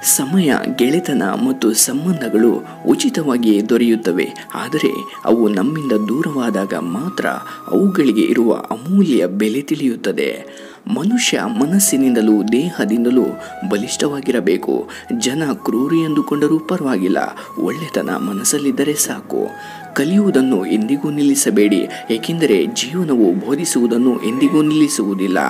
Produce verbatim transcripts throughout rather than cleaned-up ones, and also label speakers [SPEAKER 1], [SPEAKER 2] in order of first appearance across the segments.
[SPEAKER 1] ಸಮಯ, ಗೆಳೆತನ ಮತ್ತು ಸಂಬಂಧಗಳು ಉಚಿತವಾಗಿಯೇ ದೊರೆಯುತ್ತವೆ. ಆದರೆ ಅವು ನಮ್ಮಿಂದ ದೂರವಾದಾಗ ಮಾತ್ರ ಅವುಗಳಿಗೆ ಇರುವ ಅಮೂಲ್ಯ ಬೆಲೆ ತಿಳಿಯುತ್ತದೆ. ಮನುಷ್ಯ ಮನಸ್ಸಿನಿಂದಲೂ ದೇಹದಿಂದಲೂ ಬಲಿಷ್ಠವಾಗಿರಬೇಕು. ಜನ ಕ್ರೂರಿ ಎಂದುಕೊಂಡರೂ ಪರವಾಗಿಲ್ಲ, ಒಳ್ಳೆತನ ಮನಸ್ಸಲ್ಲಿದ್ದರೆ ಸಾಕು. ಕಲಿಯುವುದನ್ನು ಎಂದಿಗೂ ನಿಲ್ಲಿಸಬೇಡಿ, ಏಕೆಂದರೆ ಜೀವನವು ಬೋಧಿಸುವುದನ್ನು ಎಂದಿಗೂ ನಿಲ್ಲಿಸುವುದಿಲ್ಲ.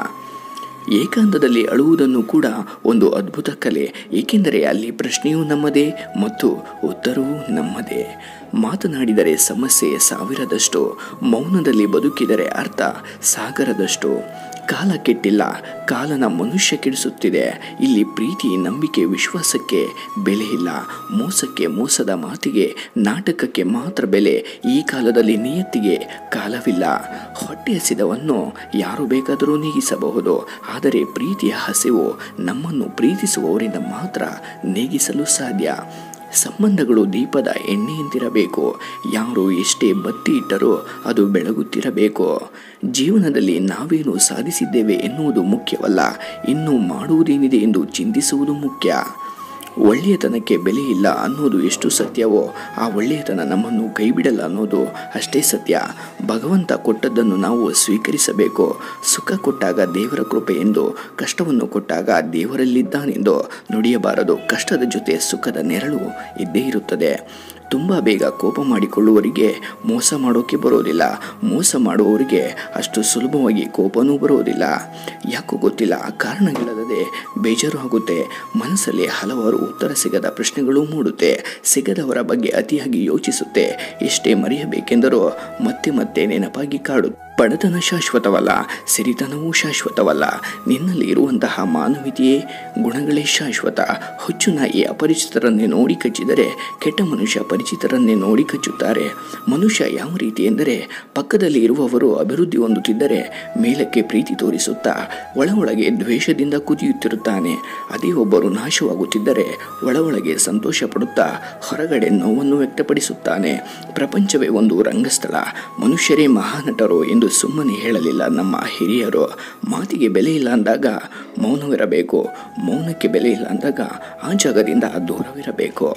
[SPEAKER 1] ಏಕಾಂತದಲ್ಲಿ ಅಳುವುದನ್ನು ಕೂಡ ಒಂದು ಅದ್ಭುತ ಕಲೆ, ಏಕೆಂದರೆ ಅಲ್ಲಿ ಪ್ರಶ್ನೆಯೂ ನಮ್ಮದೇ ಮತ್ತು ಉತ್ತರವೂ ನಮ್ಮದೇ. ಮಾತನಾಡಿದರೆ ಸಮಸ್ಯೆ ಸಾವಿರದಷ್ಟು, ಮೌನದಲ್ಲಿ ಬದುಕಿದರೆ ಅರ್ಥ ಸಾಗರದಷ್ಟು. ಕಾಲ ಕೆಟ್ಟಿಲ್ಲ, ಕಾಲನ ಮನುಷ್ಯ ಕೆಡಿಸುತ್ತಿದೆ. ಇಲ್ಲಿ ಪ್ರೀತಿ, ನಂಬಿಕೆ, ವಿಶ್ವಾಸಕ್ಕೆ ಬೆಲೆ ಇಲ್ಲ. ಮೋಸಕ್ಕೆ, ಮೋಸದ ಮಾತಿಗೆ, ನಾಟಕಕ್ಕೆ ಮಾತ್ರ ಬೆಲೆ. ಈ ಕಾಲದಲ್ಲಿ ನಿಯತ್ತಿಗೆ ಕಾಲವಿಲ್ಲ. ಹೊಟ್ಟೆ ಹಸಿದವನ್ನು ಯಾರು ಬೇಕಾದರೂ ನೀಗಿಸಬಹುದು, ಆದರೆ ಪ್ರೀತಿಯ ಹಸಿವು ನಮ್ಮನ್ನು ಪ್ರೀತಿಸುವವರಿಂದ ಮಾತ್ರ ನೀಗಿಸಲು ಸಾಧ್ಯ. ಸಂಬಂಧಗಳು ದೀಪದ ಎಣ್ಣೆಯಂತಿರಬೇಕು. ಯಾರು ಎಷ್ಟೇ ಬತ್ತಿ ಇಟ್ಟರೂ ಅದು ಬೆಳಗುತ್ತಿರಬೇಕು. ಜೀವನದಲ್ಲಿ ನಾವೇನು ಸಾಧಿಸಿದ್ದೇವೆ ಎನ್ನುವುದು ಮುಖ್ಯವಲ್ಲ, ಇನ್ನೂ ಮಾಡುವುದೇನಿದೆ ಎಂದು ಚಿಂತಿಸುವುದು ಮುಖ್ಯ. ಒಳ್ಳೆಯತನಕ್ಕೆ ಬೆಲೆ ಇಲ್ಲ ಅನ್ನೋದು ಎಷ್ಟು ಸತ್ಯವೋ, ಆ ಒಳ್ಳೆಯತನ ನಮ್ಮನ್ನು ಕೈಬಿಡಲ್ಲ ಅನ್ನೋದು ಅಷ್ಟೇ ಸತ್ಯ. ಭಗವಂತ ಕೊಟ್ಟದ್ದನ್ನು ನಾವು ಸ್ವೀಕರಿಸಬೇಕು. ಸುಖ ಕೊಟ್ಟಾಗ ದೇವರ ಕೃಪೆ ಎಂದು, ಕಷ್ಟವನ್ನು ಕೊಟ್ಟಾಗ ದೇವರಲ್ಲಿದ್ದಾನೆಂದು ನುಡಿಯಬಾರದು. ಕಷ್ಟದ ಜೊತೆ ಸುಖದ ನೆರಳು ಇದ್ದೇ ಇರುತ್ತದೆ. ತುಂಬ ಬೇಗ ಕೋಪ ಮಾಡಿಕೊಳ್ಳುವವರಿಗೆ ಮೋಸ ಮಾಡೋಕ್ಕೆ ಬರೋದಿಲ್ಲ, ಮೋಸ ಮಾಡುವವರಿಗೆ ಅಷ್ಟು ಸುಲಭವಾಗಿ ಕೋಪನೂ ಬರೋದಿಲ್ಲ. ಯಾಕೋ ಗೊತ್ತಿಲ್ಲ, ಕಾರಣಗಳಿಲ್ಲದೆ ಬೇಜಾರು ಆಗುತ್ತೆ. ಮನಸ್ಸಲ್ಲಿ ಹಲವಾರು ಉತ್ತರ ಸಿಗದ ಪ್ರಶ್ನೆಗಳು ಮೂಡುತ್ತೆ. ಸಿಗದವರ ಬಗ್ಗೆ ಅತಿಯಾಗಿ ಯೋಚಿಸುತ್ತೆ. ಎಷ್ಟೇ ಮರೆಯಬೇಕೆಂದರೂ ಮತ್ತೆ ಮತ್ತೆ ನೆನಪಾಗಿ ಕಾಡು. ಬಡತನ ಶಾಶ್ವತವಲ್ಲ, ಸಿರಿತನವೂ ಶಾಶ್ವತವಲ್ಲ. ನಿನ್ನಲ್ಲಿ ಇರುವಂತಹ ಮಾನವೀಯತೆಯೇ, ಗುಣಗಳೇ ಶಾಶ್ವತ. ಹುಚ್ಚು ನಾಯಿ ಅಪರಿಚಿತರನ್ನೇ ನೋಡಿ ಕಚ್ಚಿದರೆ ಕೆಟ್ಟ ಮನುಷ್ಯ ಪರಿಚಿತರನ್ನೇ ನೋಡಿ ಕಚ್ಚುತ್ತಾರೆ. ಮನುಷ್ಯ ಯಾವ ರೀತಿ ಎಂದರೆ, ಪಕ್ಕದಲ್ಲಿ ಇರುವವರು ಅಭಿವೃದ್ಧಿ ಹೊಂದುತ್ತಿದ್ದರೆ ಮೇಲಕ್ಕೆ ಪ್ರೀತಿ ತೋರಿಸುತ್ತಾ ಒಳ ಒಳಗೆ ದ್ವೇಷದಿಂದ ಕುದಿಯುತ್ತಿರುತ್ತಾನೆ. ಅದೇ ಒಬ್ಬರು ನಾಶವಾಗುತ್ತಿದ್ದರೆ ಒಳ ಒಳಗೆ ಸಂತೋಷ ಪಡುತ್ತಾ ಹೊರಗಡೆ ನೋವನ್ನು ವ್ಯಕ್ತಪಡಿಸುತ್ತಾನೆ. ಪ್ರಪಂಚವೇ ಒಂದು ರಂಗಸ್ಥಳ, ಮನುಷ್ಯರೇ ಮಹಾನಟರು ಎಂದು ಸುಮ್ಮನೆ ಹೇಳಲಿಲ್ಲ ನಮ್ಮ ಹಿರಿಯರು. ಮಾತಿಗೆ ಬೆಲೆ ಇಲ್ಲ ಅಂದಾಗ ಮೌನವಿರಬೇಕು, ಮೌನಕ್ಕೆ ಬೆಲೆ ಇಲ್ಲ ಅಂದಾಗ ಆ ಜಾಗದಿಂದ ದೂರವಿರಬೇಕು.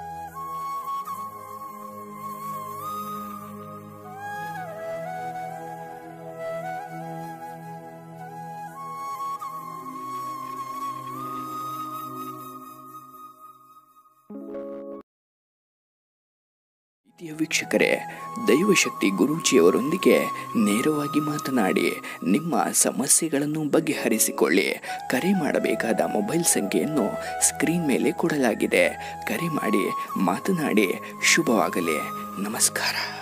[SPEAKER 1] ವೀಕ್ಷಕರೇ, ದೈವಶಕ್ತಿ ಗುರೂಜಿಯವರೊಂದಿಗೆ ನೇರವಾಗಿ ಮಾತನಾಡಿ ನಿಮ್ಮ ಸಮಸ್ಯೆಗಳನ್ನು ಬಗೆಹರಿಸಿಕೊಳ್ಳಿ. ಕರೆ ಮಾಡಬೇಕಾದ ಮೊಬೈಲ್ ಸಂಖ್ಯೆಯನ್ನು ಸ್ಕ್ರೀನ್ ಮೇಲೆ ಕೊಡಲಾಗಿದೆ. ಕರೆ ಮಾಡಿ, ಮಾತನಾಡಿ. ಶುಭವಾಗಲಿ. ನಮಸ್ಕಾರ.